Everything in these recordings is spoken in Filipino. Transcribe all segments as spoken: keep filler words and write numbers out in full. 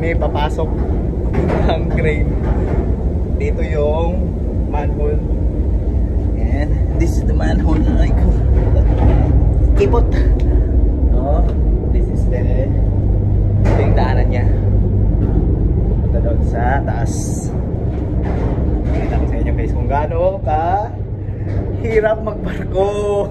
kami papasok ng crane. Dito yung manhole. And this is the manhole. Ay ko. Kipot. Oh, this is the ito yung daanan niya. Punta doon sa taas. Pakita ko sa inyo guys kung gaano ka hirap magbarko.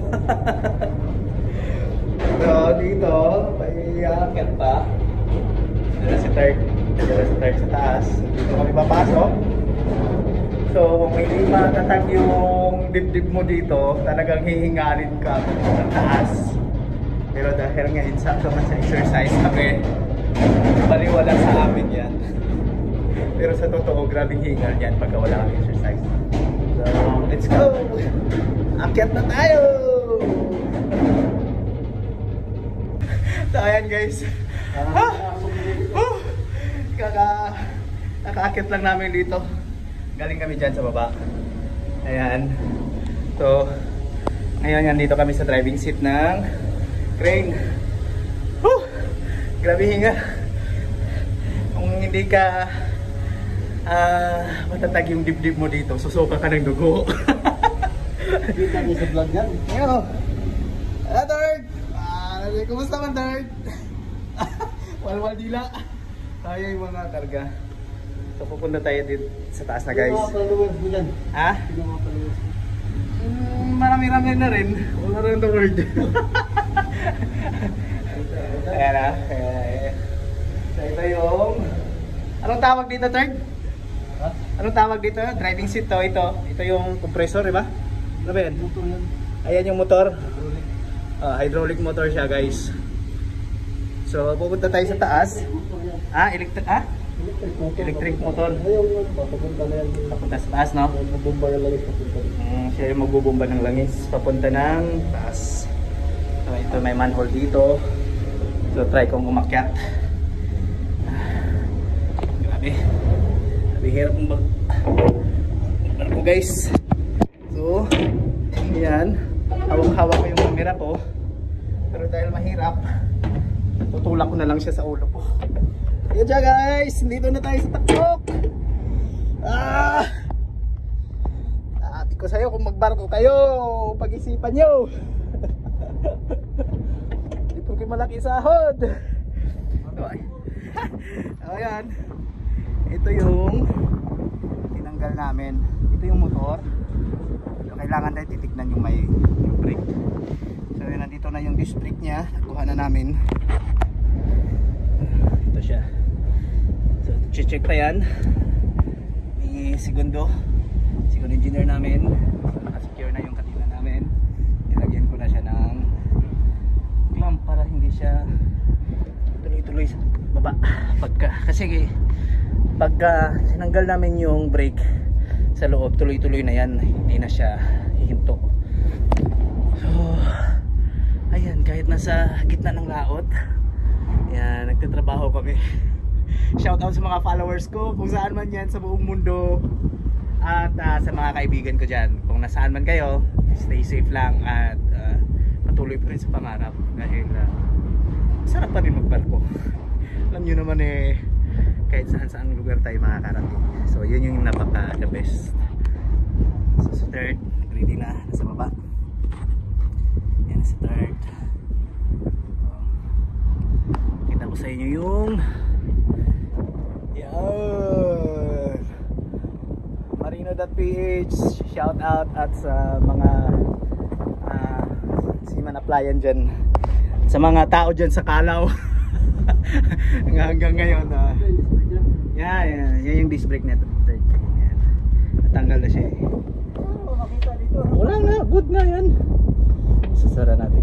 So dito, paiakit pa. Dala si third. Dala si third sa taas. Dito kami papasok. So kung hindi matatag yung dibdib mo dito, talagang hihingalin ka sa taas. Pero dahil nga insakto man sa exercise kami, paliwala sa amin yan. Pero sa totoo, grabing hingal yan pagka wala kang exercise. So, let's go! Akyat na tayo! So, ayan guys. Ah! Oh! Kaka... Nakaakyat lang namin dito. Galing kami dyan sa baba. Ayan. So, ngayon yan dito kami sa driving seat ng crane. Whew! Grabe hinga. Kung hindi ka uh, matatag yung dibdib mo dito, susuka ka ng dugo. Kita niyo sa vlog yan. Yo! Hello, Third! Ah, kumusta man, Third? Walwal dila. Tayo yung mga karga. So pupunta tayo dito sa taas na guys. Sino mga followers mo dyan? Ha? Sino mga followers mo? Mm, marami-rami na rin. All around the world. Ayan na. So ito yung... Anong tawag dito, Third? Ha? Anong tawag dito? Driving seat to. Ito. Ito yung compressor, di ba? Ano ba yan? Motor yan. Ayan yung motor. Hydraulic. Uh, hydraulic motor siya guys. So pupunta tayo sa taas. Motor yan. Ah, electric ah? Electric motor. Electric motor. Ayaw nga. Papunta na yan. Papunta sa taas, no? Magbomba na lang yung papunta. Mm, siya yung magbubomba ng langis papunta ng taas. So ito may manhole dito. So try kong umakyat. Grabe. Grabe hirap ng bag. Barko guys. So, yan. Hawak-hawak ko yung camera ko. Pero dahil mahirap, tutulak ko na lang siya sa ulo ko. Yan siya guys. Dito na tayo sa takbok. Ah! Sabi ko sa'yo kung magbarko kayo, pag-isipan nyo. Ito kay malaki sahod. Ayan. Ito yung tinanggal namin. Ito yung motor. So, kailangan tayo titignan yung may yung brake. So yun, nandito na yung disc brake nya. Nakuha na namin. Ito siya. So check pa yan ni Segundo Segundo engineer namin. So, nakasecure na yung katina namin. Nilagyan ko na siya ng clamp para hindi siya tuloy-tuloy sa baba pagka, kasi pagka sinanggal namin yung brake sa loob, tuloy-tuloy na yan, hindi na siya hihinto. So ayan, kahit nasa gitna ng laot, yan, nagtatrabaho kami. Shout out sa mga followers ko kung saan man yan sa buong mundo, at uh, sa mga kaibigan ko dyan, kung nasaan man kayo, stay safe lang at uh, patuloy pa rin sa pangarap dahil uh, sarap pa rin magbarko. Alam nyo naman eh, kahit saan saan lugar tayo makakarating. So yun yung napaka the best. So sa third, ready na, nasa baba. Yan sa third. So, kita ko sa inyo yung yan Marino.ph. Shout out at sa mga uh, seaman applyan dyan, sa mga tao dyan sa Kalaw. Hanggang ngayon uh, yeah, yeah, yan yung disc brake nito. Yan. Natanggal na siya eh. Oh, makita dito. Wala nga, good nga yan. Sasara natin.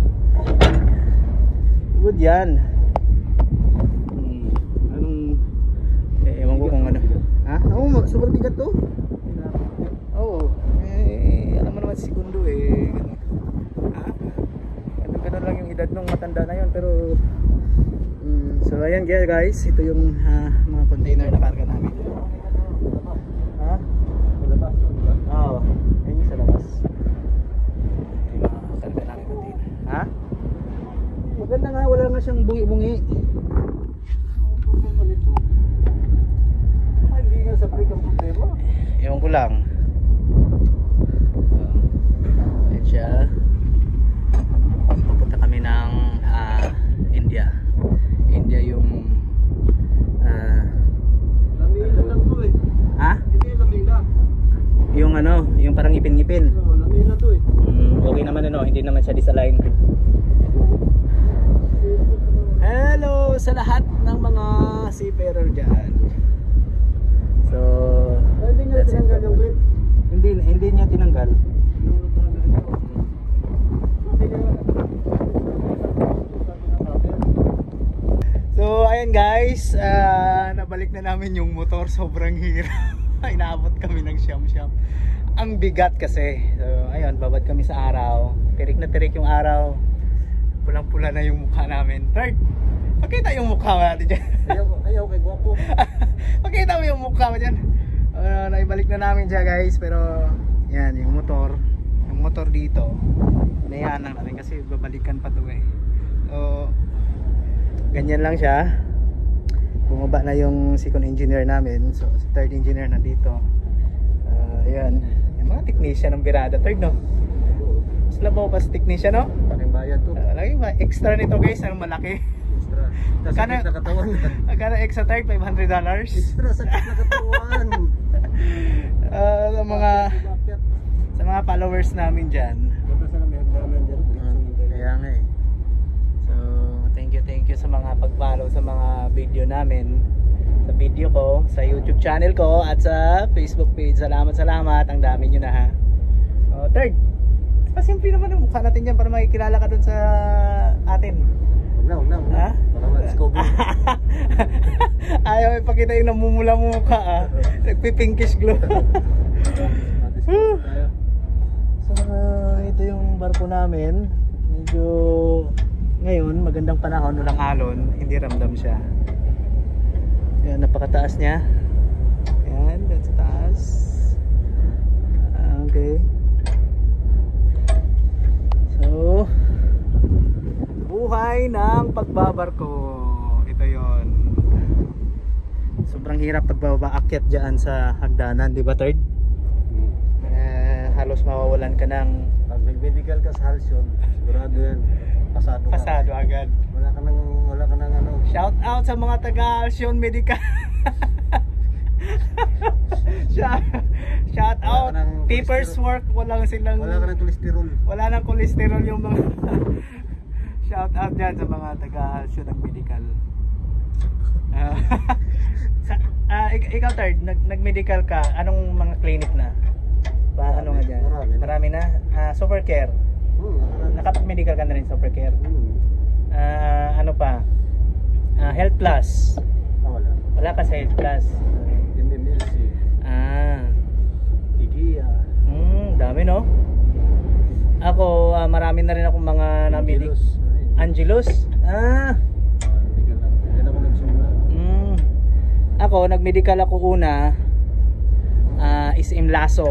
Good yan. Hmm. Anong eh, ewan ko kung ano. Ha? Oo, oh, sobrang bigat to. Oo. Oh, eh, alam mo naman si Segundo eh. Ha? Ganun-ganun lang yung edad nung matanda na yun, pero so ayan guys, ito yung uh, mga container na karga namin. Ha? Sa labas. Oo, ayun yung sa labas. Ito yung mga karga namin container. Ha? Maganda nga, wala nga siyang bungi-bungi. Ang problema nito, parang ipin-ipin. Oo, lamila to eh. Mm, okay naman ano, hindi naman siya disalign. Hello sa lahat ng mga seafarer dyan. So, Ay, hindi nga that's it. tinanggal yung clip. Hindi, hindi niya tinanggal. Nunod na lang ito. Hindi nga. So, ayan guys, ah, nabalik na namin yung motor. Sobrang hirap. Inaabot kami ng siyam-siyam. Ang bigat kasi. So, ayun, babad kami sa araw. Tirik na tirik yung araw. Pulang-pula na yung mukha namin. Third, pakita yung mukha natin dyan. Ayaw, ayaw kay Guwapo. Pakita mo yung mukha mo dyan. Uh, naibalik na namin siya guys. Pero, yan, yung motor. Yung motor dito. Nayan lang natin kasi babalikan pa to eh. So, ganyan lang siya. Bumaba na yung second engineer namin. So, si third engineer nandito. Uh, ayan. Yung mga technician ng Birada. Third, no? Sila ba pa sa technician, no? Paring bayad to. Uh, lagi ba? Extra nito guys, ang malaki. Extra. Magkano- Sakit na katawan. Magkano extra third? five hundred dollars. Extra sakit na katawan. Uh, sa mga Bakit? sa mga followers namin dyan. Punta sa may hagdanan dyan. Kaya nga eh. So, thank you, thank you sa mga pag-follow sa mga video namin. Sa video ko, sa YouTube channel ko, at sa Facebook page. Salamat, salamat. Ang dami nyo na ha. Oh, third, pasimple naman yung mukha natin dyan para makikilala ka dun sa atin. Huwag na, huwag na, huwag na. Ha? Baka ma-discover. Ayaw ipakita yung namumula mo mukha ah. Nagpipinkish glow. Ma-discover tayo. So uh, ito yung barko namin. Medyo ngayon magandang panahon, walang alon, hindi ramdam siya. Yan, napakataas niya. Yan, dyan sa taas. Okay. So buhay ng pagbabarko. Ito yon. Sobrang hirap pagbaba akyat dyan sa hagdanan, di ba third? Hmm. Eh, halos mawawalan ka ng Pag nag-medical ka sa Halcyon, sigurado yan. Pasado ka. pasado agad. Wala ka nang, wala ka nang ano. Shout out sa mga taga Alcyon Medical. shout, shout out. Wala ka ng Papers cholesterol. work, wala silang Wala ka nang kolesterol. wala nang cholesterol yung mga shout out dyan sa mga taga Alcyon ng Medical. Ah, sa, ah, ik- ikaw third, nag, nag-medical ka, anong mga clinic na? Ba, ano nga dyan? Marami na. Marami na? Ah, super care. Hmm, Nakapag-medical ka na rin, super care. hmm. Ah, ano pa? Ah, Health Plus. Ah, wala. Wala ka sa Health Plus. M M L C. Ah, Tigia. hmm, dami no? Ako, ah, marami na rin akong mga namili. Angelos. Angelos? Ah, Hindi ka lang. Hindi na ako nagsimula. hmm. Ako, nag-medical ako una. Ah, Isim Laso.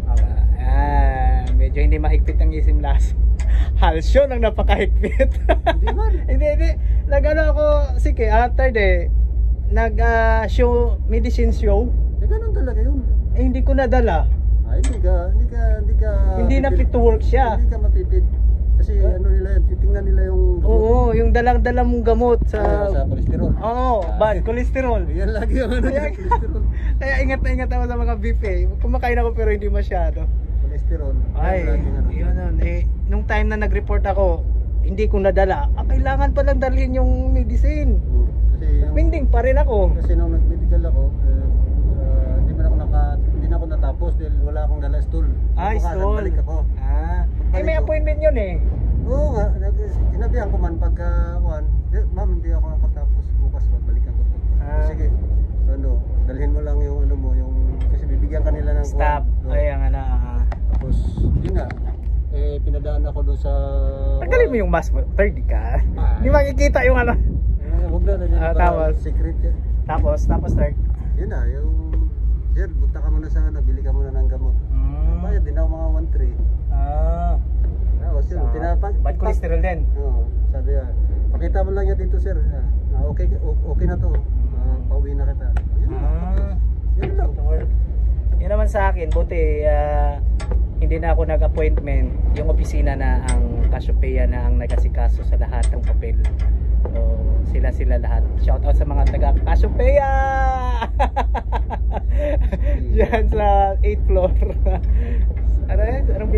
Ah, medyo hindi mahigpit ang Isim Laso. Halsyon ang napakahigpit. Hindi man. Hindi, hindi. Nag-ano ako, sige, after de, nag-show, medicine show. Eh, ganun talaga yun. Eh, hindi ko nadala. Ay, hindi ka, hindi ka, hindi ka. Hindi na fit to work siya. Hindi ka mapipid. Kasi ano nila, titingnan nila yung gamot. Oo, yung dalang-dala mong gamot sa... Ah, sa kolesterol. Oo, bad, cholesterol. Yan lagi yung ano, Kaya, yung kolesterol. kaya ingat na ingat ako sa mga beef eh. Kumakain ako pero hindi masyado. Kolesterol. Ay, Yan lagi yung ano. yun yun. Eh, nung time na nag-report ako, hindi ko nadala. Ah, kailangan palang dalhin yung medicine. Oo. Kasi yung, Pending pa rin ako. kasi nung nag-medical ako, eh, ah, hindi man ako naka, hindi na ako natapos dahil wala akong dala stool. Ah, Bukas, stool. nagbalik ako. Ah, eh may Balik ko. appointment yun eh. Oo nga, nag- sinabihan ko man pagka, one, eh, ma'am, hindi ako nakatapos. Bukas, magbalikan ko to. Ah. Sige, ano, dalhin mo lang yung ano mo, yung, kasi bibigyan kanila ng Stop. kuwan. Ay, ang ano. ah. Tapos, yun nga, eh, pinadaan ako doon sa... Tanggalin mo yung mask mo. thirty ka. Ah. Hindi makikita yung ano. Eh, huwag na na yan. Ah, para tapos? secret yan. Tapos, tapos third. Yun na, yung... Sir, punta ka muna sa ano, bili ka muna ng gamot. Mm. Bayad din ako mga one three. Ah. Tapos yun, Ah, pinapag... bad cholesterol din. Oo, sabi niya, pakita mo lang yan dito sir. Ah, okay, okay na to. Ah, pauwi na kita. Yun lang. Ah. Yun lang. To work. Yun naman sa akin, buti ah, hindi na ako nag-appointment. Yung opisina na ang Cassiopeia na ang nag-asikaso sa lahat ng papel. So, sila sila lahat. Shout out sa mga taga Cassiopeia! Diyan sa eighth floor.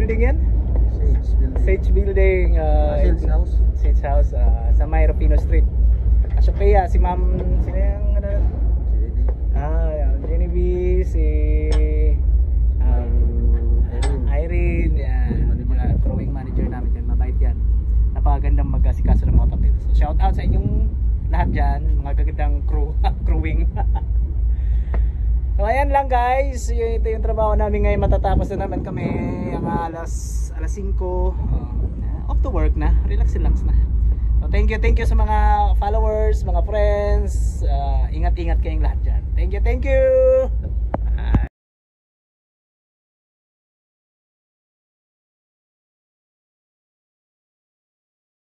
building yan? Sage building. Sage Building. Uh, Sage house. Sage House uh, sa May Rufino Street. Cassiopeia, si Ma'am, sino yung ano? J D. Ah, yeah, Genevieve, si um, Irene. Irene, yan. Mga crewing manager namin dyan, mabait yan. Napakagandang mag-asikaso ng mga papel. So shout out sa inyong lahat dyan, mga gagandang crew, crewing. So ayan lang guys, y- ito yung trabaho namin ngayon, matatapos na naman kami ang alas alas singko. Uh, off to work na, relax relax na. So thank you, thank you sa mga followers, mga friends. Uh, ingat-ingat kayong lahat dyan. Thank you, thank you.